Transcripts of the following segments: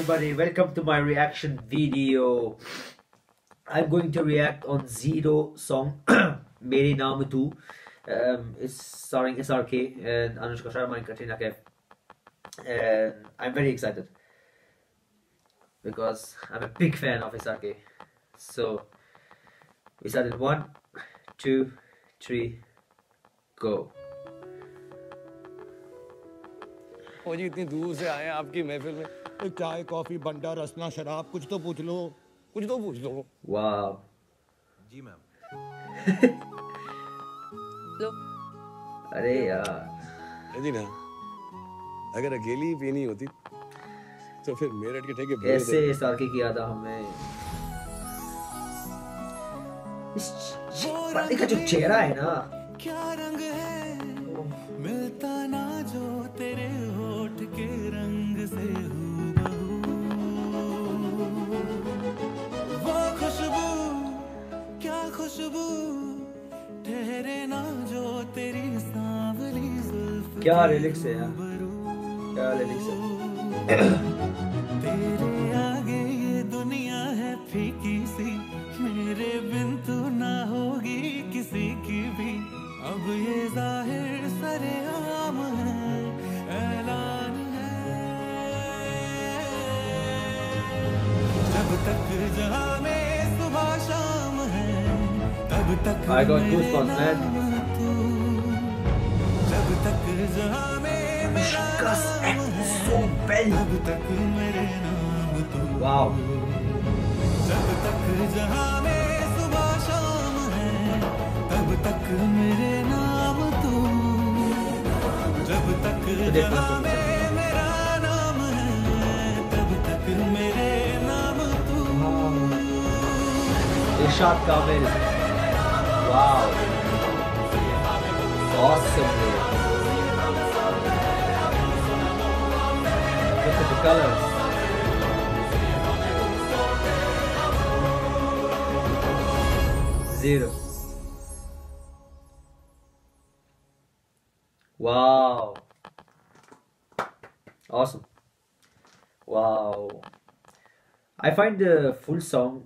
everybody, welcome to my reaction video. I'm going to react on Zero song Mere Naam Tu. It's starring SRK and Anushka Sharma and Katrina Kaif. And I'm very excited because I'm a big fan of SRK. So we started 1, 2, 3, go. ओ जी इतनी दूर से आए हैं आपकी महफिल में चाय coffee बंडा रसना शराब कुछ तो पूछ लो वाह जी मैम लो अरे यार जी ना अगर अकेली ही पीनी होती तो फिर मेरठ के ठेके कैसे SRK किया था हमें इस बंदे का जो चेहरा है ना क्या रंग है मिलता ना जो तेरे होठ के रंग से वो खुशबू क्या खुशबू ठहरे ना जो तेरी सांवली जुल्फ क्या लिरिक्स है यार क्या लिरिक्स है तेरे आगे ये दुनिया है फीकी सी मेरे बिन तू ना होगी किसी की भी अब ये जाहिर सरेआम है ऐलान है जब तक जहां में सुबह शाम है तब तक I got goosebumps, man. जब तक जहां में मेरा नाम है so bad. तब तक मेरे नाम तू Wow. जब तक जहां में सुबह शाम है तब तक मेरे नाम तू जब तक जहां में मेरा नाम है तब तक मेरे नाम तू Irshad Kamil. Wow. Awesome. Look at the colors. Zero. Wow. Awesome. Wow. I find the full song,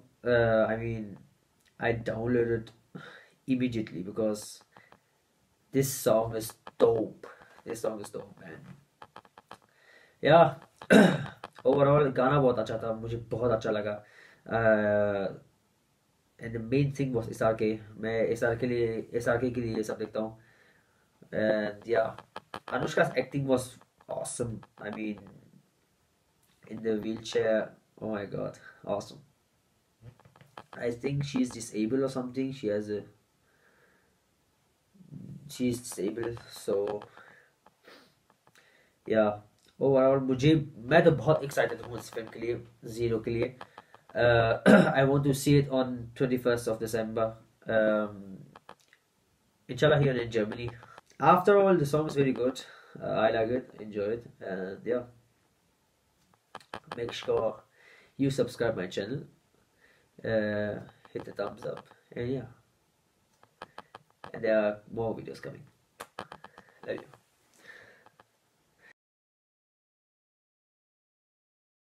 I downloaded immediately because this song is dope. This song is dope, man. Yeah. Overall गाना बहुत अच्छा था, मुझे बहुत अच्छा लगा. And the main thing was SRK. मैं SRK के लिए ये सब देखता हूँ. And yeah, Anushka's acting was awesome. I mean, in the wheelchair, oh my god, awesome. I think she's disabled or something. She's disabled, so yeah. Overall मैं तो बहुत excited हूँ इस फिल्म के लिए, Zero के लिए. I want to see it on 21st of December. Inshallah here in Germany. After all, the song is very good. I like it, enjoy it, and yeah. Make sure you subscribe my channel. Hit the thumbs up, and yeah. And there are more videos coming. Love you.